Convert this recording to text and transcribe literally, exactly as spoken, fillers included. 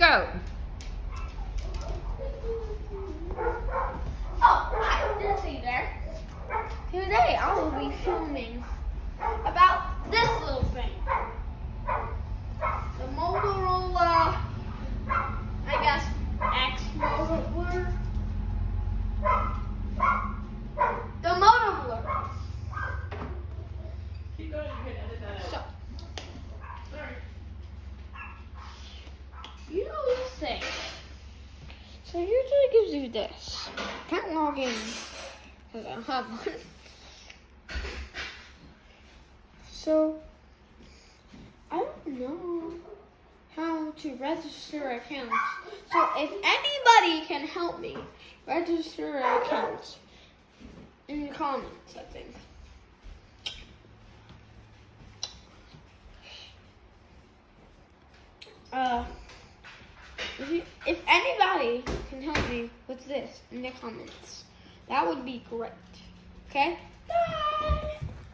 go. Oh, hi, didn't see you there. Today I will be filming about this little thing. The Motorola, I guess, X motor blur. The motor blur. Keep going, you can edit that out. So, Sorry. you know this thing. So usually it gives you this. Can't log in because I don't have one. So I don't know how to register accounts. So if anybody can help me register accounts in the comments, I think. Uh, if, you, if anybody can help me with this in the comments, that would be great. Okay? Bye!